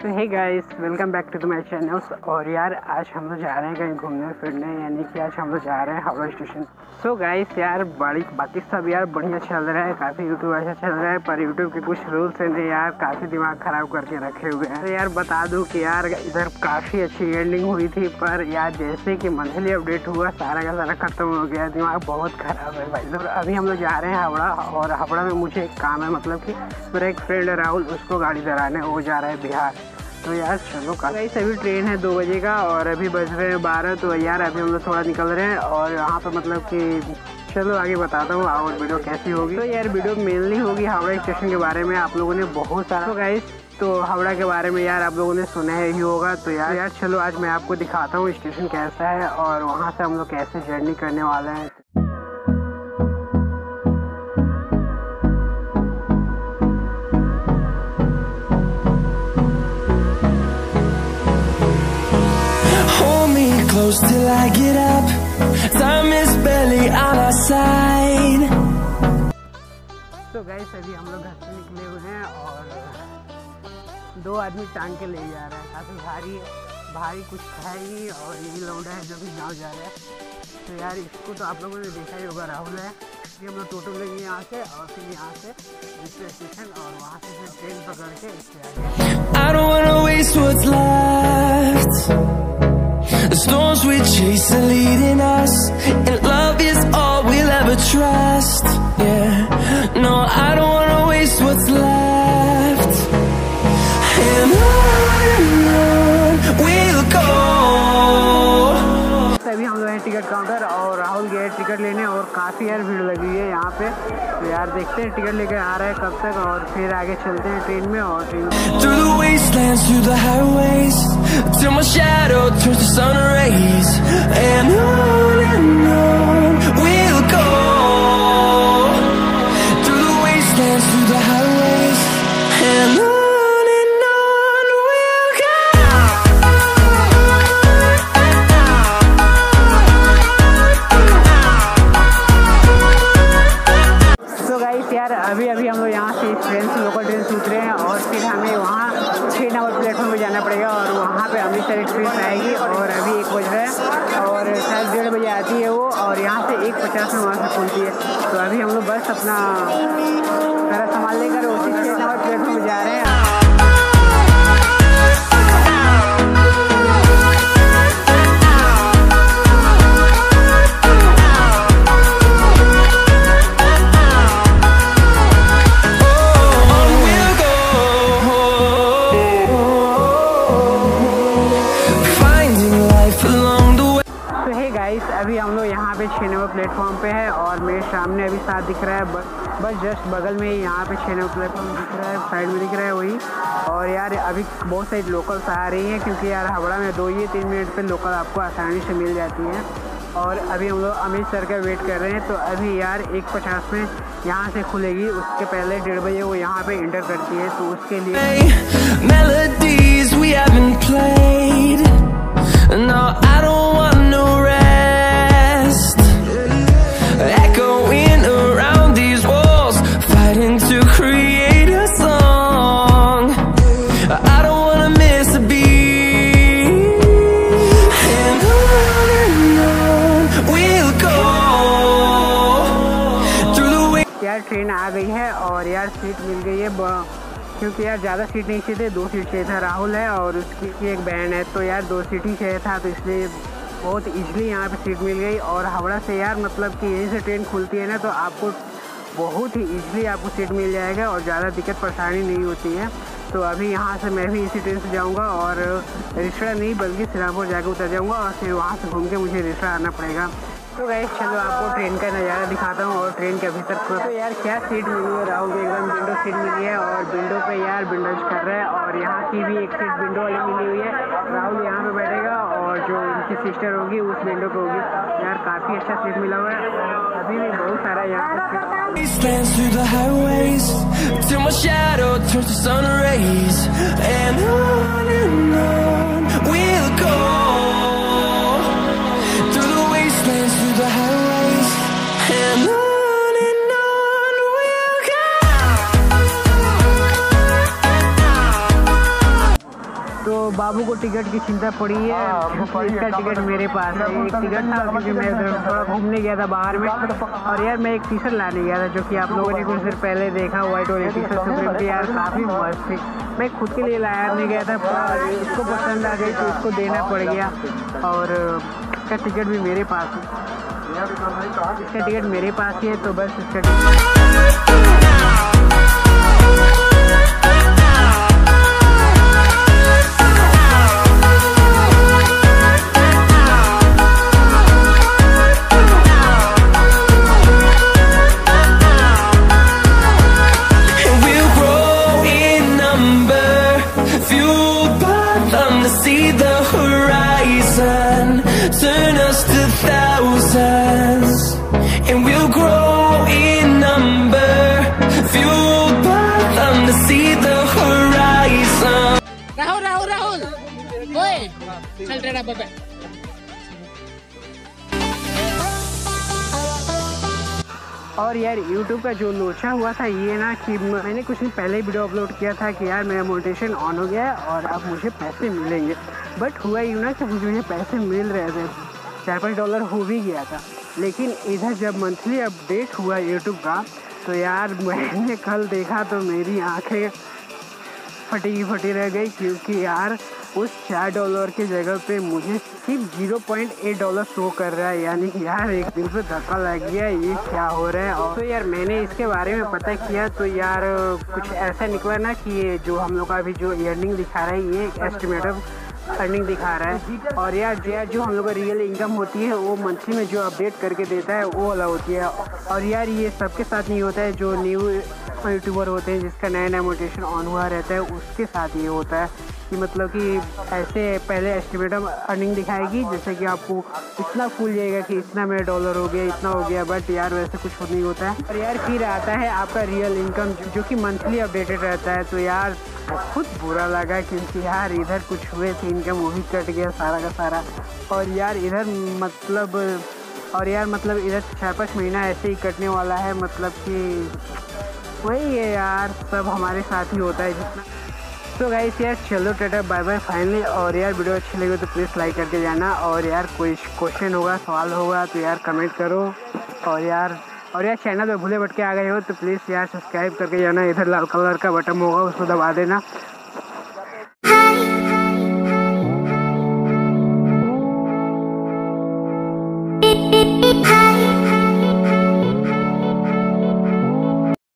तो hey guys, welcome back to my channel. और यार आज हम लोग जा रहे हैं कहीं घूमने फिरने, यानी कि आज हम लोग जा रहे हैं हावड़ा स्टेशन। सो गाइस यार बाकी सब यार बढ़िया चल रहा है, काफ़ी यूट्यूब अच्छा चल रहा है, पर यूट्यूब के कुछ रूल्स हैं यार काफ़ी दिमाग ख़राब करके रखे हुए हैं। तो यार बता दूं कि यार इधर काफ़ी अच्छी एंडिंग हुई थी, पर यार जैसे कि मंथली अपडेट हुआ सारा का सारा ख़त्म हो गया, दिमाग बहुत ख़राब है भाई। तो अभी हम लोग जा रहे हैं हावड़ा, और हावड़ा में मुझे एक काम है, मतलब कि मेरा एक फ्रेंड है राहुल, उसको गाड़ी कराने वो जा रहा है बिहार। तो यार चलो काफ़ी सभी ट्रेन है 2 बजे का, और अभी बज रहे हैं 12। तो यार अभी हम लोग थोड़ा निकल रहे हैं, और यहाँ पर मतलब कि चलो आगे बताता हूँ और वीडियो कैसी होगी। तो यार वीडियो मेनली होगी हावड़ा स्टेशन के बारे में। आप लोगों ने बहुत सारा तो गाइस तो हावड़ा के बारे में यार आप लोगों ने सुना ही होगा। तो यार चलो आज मैं आपको दिखाता हूँ स्टेशन कैसा है, और वहाँ से हम लोग कैसे जर्नी करने वाले हैं। Close till I get up, time is barely on our side. तो गाइस अभी हम लोग घर से निकले हुए हैं, और 2 आदमी टांग के ले जा रहे हैं, काफ़ी भारी है, भारी कुछ है ही, और यही लौंडा है जो भी गाँव जा रहा है। तो यार इसको तो आप लोगों ने देखा ही होगा, राहुल है। ये हम लोग टोटो लेंगे यहाँ से, और फिर यहाँ से दूसरे स्टेशन, और वहाँ से फिर ट्रेन पकड़ के इससे आगे। I don't wanna waste what's left. The storms we chase are leading us, and love is all we'll ever trust. Yeah, no, I don't wanna waste what's left. And on we'll go. अभी हम लोग हैं ticket counter, और राहुल गए ticket लेने, और काफ़ी यार भीड़ लगी हुई है यहाँ पे। तो यार देखते हैं टिकट लेकर आ रहा है कब तक, और फिर आगे चलते हैं ट्रेन में। और train through the wastelands, through the highways, till my shadow turns to sun rays, and on we'll go. Through the wastelands, through the highways, and on we'll go. तो गाइस यार अभी हम लोग यहाँ से इस ट्रेन से लोकल ट्रेन से उतरे हैं, और फिर हमें वहाँ 6 नंबर प्लेटफॉर्म पर जाना पड़ेगा, और वहाँ पे अमृतसर एक्सप्रेस आएगी। और अभी 1 बज रहा है, और शायद 1:30 बजे आती है वो, और यहाँ से 1:50 में वहाँ से खुलती है। तो अभी हम लोग बस अपना सारा सामान लेकर उसी 6 नंबर प्लेटफॉर्म पर जा रहे हैं। अभी हम लोग यहाँ पे 6 नंबर प्लेटफॉर्म पे है, और मेरे सामने अभी 7 दिख रहा है, बस जस्ट बगल में ही यहाँ पे 6 नंबर प्लेटफॉर्म दिख रहा है, साइड में दिख रहा है वही। और यार अभी बहुत सारी लोकल्स आ रही हैं, क्योंकि यार हावड़ा में 2 या 3 मिनट पे लोकल आपको आसानी से मिल जाती हैं। और अभी हम लोग अमृतसर का वेट कर रहे हैं। तो अभी यार 1:50 में यहाँ से खुलेगी, उसके पहले 1:30 बजे वो यहाँ पे इंटर करती है। तो उसके लिए melodies we haven't played. No, I don't want no rest. Echoing around these walls, fighting to create a song. I don't wanna miss a beat. And on we'll go. Through the way. यार train आ गई है, और यार seat मिल गई है, क्योंकि यार ज़्यादा सीट नहीं चाहिए थे, 2 सीट चाहिए था। राहुल है और उसकी एक बहन है, तो यार 2 सीट ही चाहिए था, तो इसलिए बहुत इजीली यहाँ पे सीट मिल गई। और हावड़ा से यार मतलब कि यहीं से ट्रेन खुलती है ना, तो आपको बहुत ही इजीली आपको सीट मिल जाएगा, और ज़्यादा दिक्कत परेशानी नहीं होती है। तो अभी यहाँ से मैं भी इसी ट्रेन से जाऊँगा, और रिश्ता नहीं बल्कि सिरापुर जाकर उतर जाऊँगा, और फिर वहाँ से घूम के मुझे रिश्ता आना पड़ेगा। तो गाइस चलो आपको ट्रेन का नज़ारा दिखाता हूँ, और ट्रेन के भीतर तो यार क्या सीट मिली है, राहुल को एकदम विंडो सीट मिली है, और विंडो पे यार विंडोज कर रहा है। और यहाँ की भी एक सीट विंडो वाली मिली हुई है, राहुल यहाँ पे बैठेगा, और जो उनकी सिस्टर होगी उस विंडो पे होगी। यार काफ़ी अच्छा सीट मिला हुआ है, अभी भी बहुत सारा यहाँ पर Wastelands through the highways, till my shadow turns to sun rays, and on we'll go. Through the wastelands, through the highways, and on we'll go. तो बाबू को टिकट की चिंता पड़ी है। इसका टिकट मेरे पास है। एक टिकट था क्योंकि मैं थोड़ा घूमने गया था बाहर में, और यार मैं एक टी शर्ट लाने गया था जो कि आप लोगों ने कुछ देर पहले देखा, व्हाइट वाली टी शर्ट सुप्रीम की, यार काफ़ी मस्त थी। मैं खुद के लिए लाया नहीं गया था, इसको पसंद आ गई तो इसको देना पड़ गया। और इसका टिकट भी मेरे पास है, इसका टिकट मेरे पास ही है, तो बस इसका turn us to thousands, and we'll grow in number, fueled by them to see the horizon. Rahul, oye, chal rena baba. और यार YouTube का जो लोचा हुआ था ये ना कि मैंने कुछ दिन पहले वीडियो अपलोड किया था कि यार मेरा मोनेटाइजेशन ऑन हो गया है और अब मुझे पैसे मिलेंगे। बट हुआ यूँ ना कि मुझे पैसे मिल रहे थे, $4-5 हो भी गया था। लेकिन इधर जब मंथली अपडेट हुआ YouTube का, तो यार मैंने कल देखा तो मेरी आंखें फटी रह गई, क्योंकि यार उस $4 की जगह पे मुझे सिर्फ $0.8 शो कर रहा है। यानी कि यार एक दिन पे धक्का लग गया, ये क्या हो रहा है। और तो यार मैंने इसके बारे में पता किया तो यार कुछ ऐसा निकला ना कि ये जो हम लोग का अभी जो अर्निंग दिखा रहा है, ये एक एस्टिमेटेड अर्निंग दिखा रहा है। और यार जो हम लोग का रियल इनकम होती है वो मंथली में जो अपडेट करके देता है वो वाला होती है। और यार ये सबके साथ नहीं होता है, जो न्यू यूट्यूबर होते हैं जिसका नया मोनेटाइजेशन ऑन हुआ रहता है उसके साथ ये होता है कि मतलब कि ऐसे पहले एस्टिमेटेड अर्निंग दिखाएगी, जैसे कि आपको इतना खुल जाएगा कि इतना मेरा $1 हो गया, इतना हो गया। बट यार वैसे कुछ नहीं होता है। और यार फिर आता है आपका रियल इनकम जो कि मंथली अपडेटेड रहता है। तो यार बहुत बुरा लगा, क्योंकि यार इधर कुछ हुए थे इनकम, वो भी कट गया सारा का सारा। और यार इधर मतलब इधर 4-5 महीना ऐसे ही कटने वाला है। मतलब कि वही है यार, सब हमारे साथ ही होता है जितना। तो गाइस यार चलो टाटा बाय बाय फाइनली। और यार वीडियो अच्छी लगी तो प्लीज़ लाइक करके जाना। और यार कोई क्वेश्चन होगा, सवाल होगा तो यार कमेंट करो। और यार चैनल पे भूले भटके आ गए हो तो प्लीज़ यार सब्सक्राइब करके जाना। इधर लाल कलर का बटन होगा उसको दबा देना।